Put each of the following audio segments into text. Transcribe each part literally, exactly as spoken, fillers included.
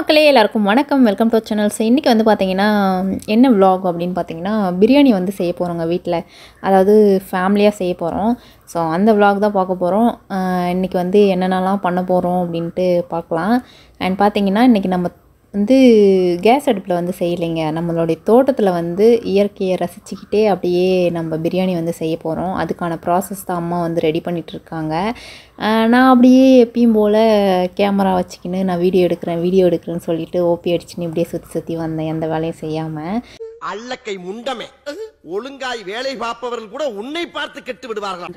மக்களே எல்லாருக்கும் வணக்கம். Welcome to channel. ஸோ இன்றைக்கி வந்து பார்த்திங்கன்னா என்ன vlog அப்படின்னு பார்த்தீங்கன்னா பிரியாணி வந்து செய்ய போகிறோங்க வீட்டில். அதாவது ஃபேமிலியாக செய்ய போகிறோம். ஸோ அந்த vlog தான் பார்க்க போகிறோம். இன்றைக்கி வந்து என்னென்னலாம் பண்ண போகிறோம் அப்படின்ட்டு பார்க்கலாம். அண்ட் பார்த்திங்கன்னா இன்றைக்கி நம்ம வந்து கேஸ் அடுப்பில் வந்து செய்யலைங்க. நம்மளுடைய தோட்டத்தில் வந்து இயற்கையை ரசிச்சுக்கிட்டே அப்படியே நம்ம பிரியாணி வந்து செய்ய போகிறோம். அதுக்கான ப்ராசஸ் தான் அம்மா வந்து ரெடி பண்ணிகிட்ருக்காங்க. நான் அப்படியே எப்பயும் போல் கேமரா வச்சுக்கின்னு நான் வீடியோ எடுக்கிறேன் வீடியோ எடுக்கிறேன்னு சொல்லிட்டு ஓபி அடிச்சுன்னு இப்படியே சுற்றி சுற்றி வந்தேன், எந்த வேலையும் செய்யாமல். அல்லக்கை முண்டமே, ஒழுங்காய் வேலை பார்ப்பவர்கள் கூட உன்னை பார்த்து கெட்டு விடுவார்கள்.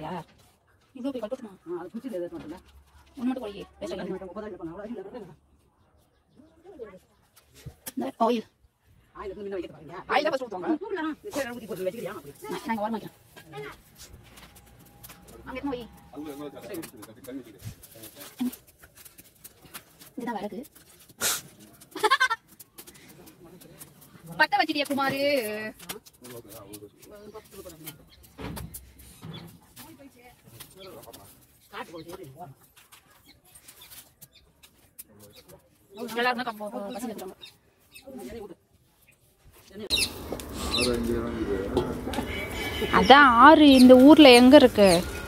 ஆயில் ஆயில் தான் ஊற்றுவாங்க. நாங்கள் வர மாட்டோம். அங்கே எத்தனை போய் இதுதான் வரது பட்ட வச்சிட்டியா குமாரு? அதான் ஆறு இந்த ஊர்ல எங்க இருக்கு?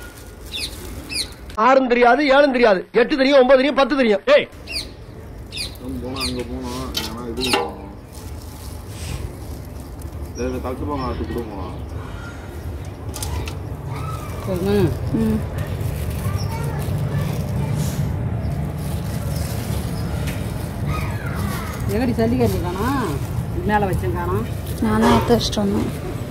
ஆறும் தெரியாது, ஏழும் தெரியாது, எட்டு தெரியும், ஒன்பது தெரியும், பத்து தெரியும். ஏய் போனா அங்க போனோம், ஆனா இது போனோம். இந்த கழுத்து போங்க, அது கொடுங்க. ம் எங்கடி சல்லிக்கறி காணா மேலே வச்சுருக்கானா? நானும் எடுத்து வச்சுட்டு வந்தேன்.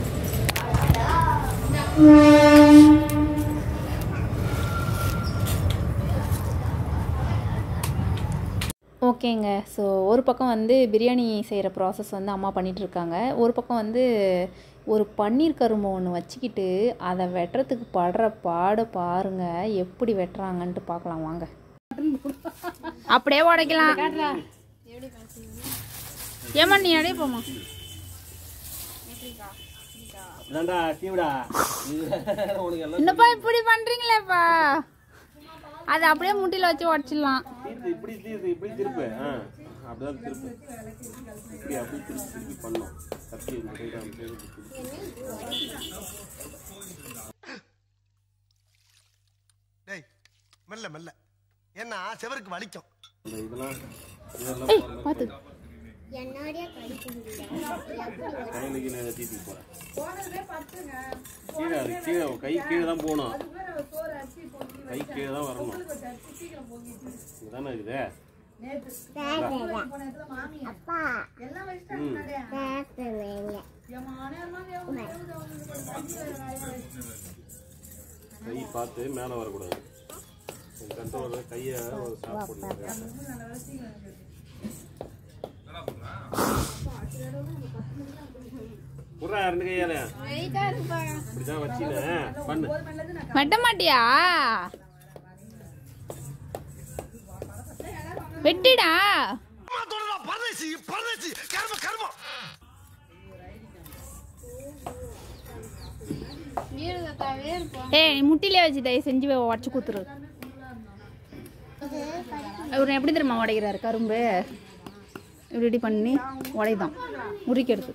ஓகேங்க. ஸோ ஒரு பக்கம் வந்து பிரியாணி செய்கிற ப்ராசஸ் வந்து அம்மா பண்ணிகிட்ருக்காங்க. ஒரு பக்கம் வந்து ஒரு பன்னீர் கரும்பு ஒன்று வச்சுக்கிட்டு அதை வெட்டுறதுக்கு படுற பாடு பாருங்கள், எப்படி வெட்டுறாங்கன்ட்டு பார்க்கலாம் வாங்க. அப்படியே உடைக்கலாம். ஏமா நீ அடைய போமா? என்னப்பா இப்படி பண்றீங்களேப்பா? அது அப்படியே முட்டில வச்சு உடச்சிடலாம். இப்படி திருப்பு, இப்படி திருப்பு, அப்படிதான் திருப்பு, இப்படி அப்படி திருப்பி திருப்பி பண்ணணும். கத்தி டேய் மெல்ல மெல்ல, ஏன்னா செவருக்கு வலிக்கும். இதெல்லாம் பார்த்து கீழே கீழே கை கீழே தான் போகணும், கை கீழே தான் வரணும். இதுதானே இருக்குது. கை பார்த்து மேலே வரக்கூடாது. கண்ட்ரோல் கையை ஸ்டாப் பண்ணுங்க. புறா ரெண்டு கையால இப்படிதான் வச்சுனேன் பண்ணு. வெட்ட மாட்டியா? வெட்டிடா. பரதேசி பரதேசி கர்ம கர்ம. ஏய் முட்டிலே வச்சு தயவு செஞ்சு உடச்சு குத்துரு. இவர் எப்படி தெரியுமா உடைக்கிறாரு கரும்பு? இப்படி இப்படி பண்ணி உடைதான் முறிக்கிறது.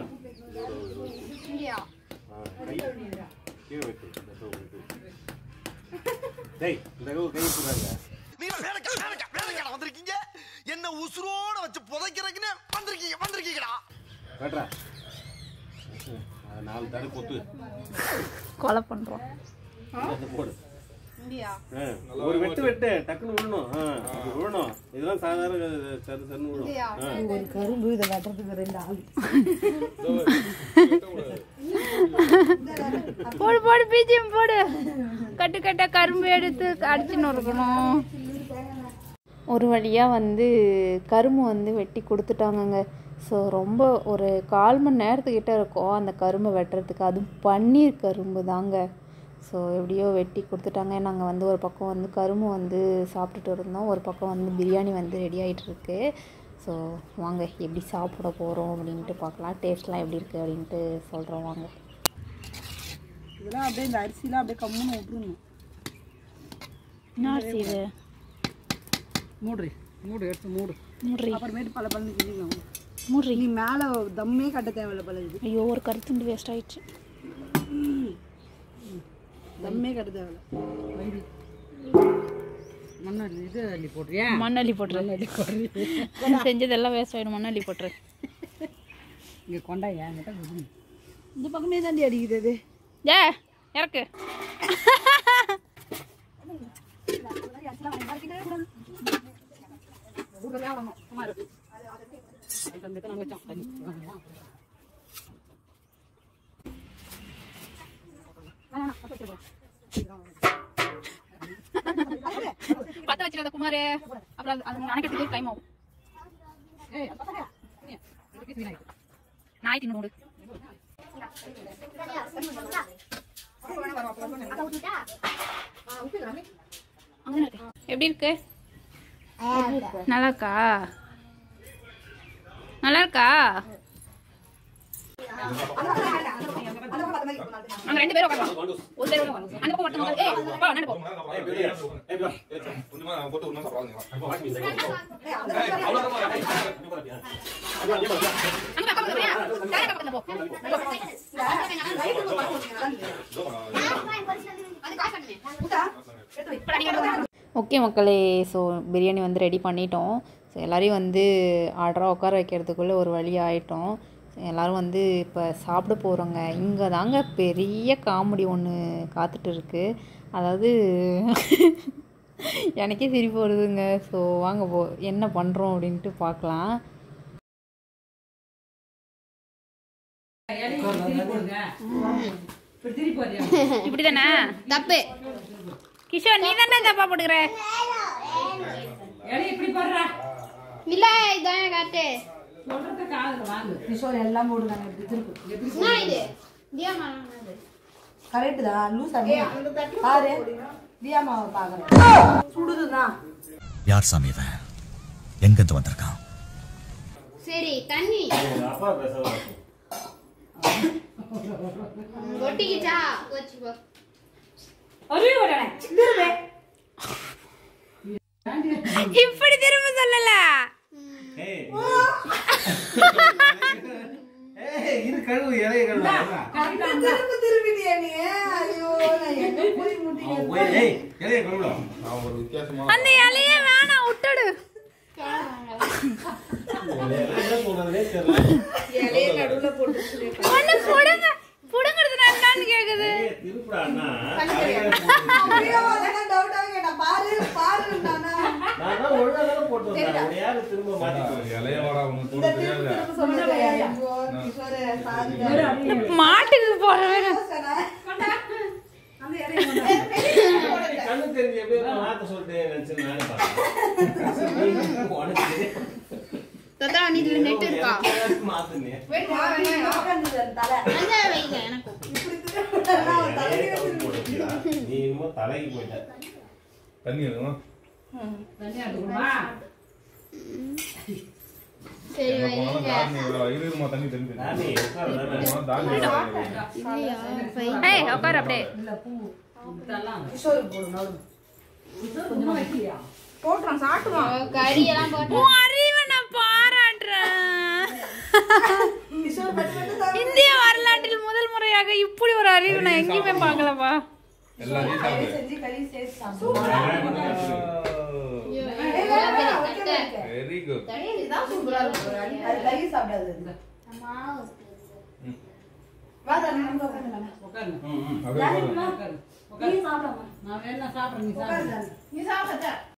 என்ன உசுரோட வச்சு புதைக்கிறதுன்னு வந்திருக்கீங்க வந்திருக்கீங்கடா. நாலு தடவை கொத்து கொலை பண்றோம். போடு. ஒரு வெட்டு வெட்டு டக்குன்னு விழணும், விழணும். இதெல்லாம் சாதாரண சரு சருன்னு விழும். ஒரு கரும்பு இதை வெட்டுறதுக்கு ரெண்டு ஆள். போடு போடு பீஜியம் போடு. கட்டு கட்ட கரும்பு எடுத்து அடிச்சுன்னு இருக்கணும். ஒரு வழியாக வந்து கரும்பு வந்து வெட்டி கொடுத்துட்டாங்கங்க. ஸோ ரொம்ப ஒரு கால் மணி நேரத்துக்கிட்ட இருக்கும் அந்த கரும்பை வெட்டுறதுக்கு. அதுவும் பன்னீர் கரும்பு தாங்க. ஸோ எப்படியோ வெட்டி கொடுத்துட்டாங்க. நாங்கள் வந்து ஒரு பக்கம் வந்து கரும்பு வந்து சாப்பிட்டுட்டு இருந்தோம், ஒரு பக்கம் வந்து பிரியாணி வந்து ரெடி ஆகிட்டுருக்கு. ஸோ வாங்க எப்படி சாப்பிட போகிறோம் அப்படின்ட்டு பார்க்கலாம். டேஸ்ட்லாம் எப்படி இருக்குது அப்படின்ட்டு சொல்கிறோம் வாங்க. இதெல்லாம் அப்படியே இந்த அரிசிலாம் அப்படியே கம்முன்னு விட்டுருணும். என்ன அரிசி இது? மூடு மூடு எடுத்து மூடு அப்புறமேட்டு பல பழம் கிண்டிக்கலாம். மூடி நீ மேலே தம்மே கட்ட தேவையில்ல பழகுது. ஐயோ ஒரு கருத்துண்டு வேஸ்ட் ஆயிடுச்சு. தம்மே கட்ட தேவையில்ல. மண்ணள்ளி இது அள்ளி போடுறியா? மண்ணள்ளி போட்டுரு. செஞ்சதெல்லாம் வேஸ்ட் ஆயிடும். மண்ணள்ளி போட்டுரு. இங்கே கொண்டாயா இந்த பக்கமே தாண்டி அடிக்கிறது. ஏ இறக்கு. பத்த வச்சிடாத குமாரு. அப்புறம் அது அணைக்கிறதுக்கு டைம் ஆகும். நாய் தின்னு எப்படி இருக்கு? நல்லா இருக்கா? நல்லா இருக்கா? அங்க ரெண்டு பேரும் உட்காருவாங்க. ஒரு பேர் உட்காருவாங்க. அந்த பக்கம் மட்டும் ஏய் போ நடந்து போ. ஏய் bro ஏய் bro கொஞ்சமா போட்டு உள்ள சாப்பிடுங்க. அங்க பக்கம் போறியா? சார பக்கத்துல போ. ஓகே மக்களே, ஸோ பிரியாணி வந்து ரெடி பண்ணிட்டோம். ஸோ எல்லோரையும் வந்து ஆர்டராக உட்கார வைக்கிறதுக்குள்ளே ஒரு வழி ஆகிட்டோம். எல்லோரும் வந்து இப்போ சாப்பிட போகிறோங்க. இங்கே தாங்க பெரிய காமெடி ஒன்று காத்துட்டு இருக்கு. அதாவது எனக்கே சிரிப்பு வருதுங்க. ஸோ வாங்க போ என்ன பண்ணுறோம் அப்படின்ட்டு பார்க்கலாம். இப்படி தானே தப்பு கிஷோர், நீ தானே தப்பா போட்டுக்கிற. இல்ல இதான் காட்டு கிஷோர் எல்லாம் போடுறாங்க. கரெக்டு தான். லூஸ் பாரு தியாமாவை பார்க்கறேன். சுடுதுதான். யார் சாமி இவன்? எங்கிருந்து வந்திருக்கான்? சரி தண்ணி அப்பா பேசலாம். ஒட்டிக்கிச்சா வச்சுக்கோ. இப்படி திரும்ப சொல்லல. இது கழுவு இலைய கழுவு. திரும்ப திரும்பிட்டியா நீ? ஐயோ நான் என்ன போய் முட்டிங்க. ஏய் இலைய கழுவுடா. நான் ஒரு வித்தியாசமா அந்த இலைய வேணாம் விட்டுடு. என்ன சொல்றதே தெரியல. இலைய நடுவுல போட்டு ஒண்ணு புடுங்க. புடுங்கிறது என்னன்னு கேக்குது. திருப்புடா அண்ணா. அப்படியே வந்தா டவுட்டாவே கேட்டா பாரு பாரு நானா. நான் தான் ஒழுங்கா தான போட்டு வந்தேன். உன்னை யாரு திரும்ப மாட்டிட்டு இலைய வாடா உனக்கு தோணு தெரியாது. திரும்ப சொல்லுங்க. ஐயோ கிஷோர் சாரி. மாட்டுக்கு போறவே கொண்டா. அந்த இலைய கண்ணு தெரிஞ்சு எப்படியோ மாத்த சொல்லிட்டு நினைச்சு நானே பார்த்தேன். உனக்கு தத்தா நீல நெட் இருக்கா? மாத்துனே. வெயிட் பண்ணு தலை. அந்த வைங்க எனக்கு. இப்படி திரும்ப நான் தலையில போடுறியா? நீ இன்னும் தலைக்கு போய்ட்ட. தண்ணி எடுமா. தண்ணி எடுக்குமா? சரி வைங்க. தானி இருமா தண்ணி தெரிஞ்சு. நானே உட்கார்றேன். தானி இல்லையா வை. ஏய் உட்கார் அப்படியே. இல்ல பூ இதெல்லாம் கிஷோருக்கு போடு நடு. கிஷோர் கொஞ்சமா வைக்கியா? போட்றான் சாட்டுவான். கறி எல்லாம் போட்டு உன் அறிவை நான் பாராட்டுறேன். கிஷோர் பட்டு பட்டு இந்திய வரலாற்றில் முதல் முறையாக இப்படி ஒரு அறிவு நான் எங்கேயுமே பார்க்கலப்பா. எல்லாரையும் சாப்பிடு. செஞ்சு கறி சேர்த்து சாப்பிடு. Very good. இதுதான் சூப்பரா இருக்கு. அது கறி சாப்பிடாது. வா தண்ணி நம்ம உட்கார்ந்து உட்கார்ந்து. ம் ம். அப்படியே உட்கார்ந்து. நீ சாப்பிடமா? நான் வேணா சாப்பிடுறேன். நீ சாப்பிடு. நீ சாப்பிடு.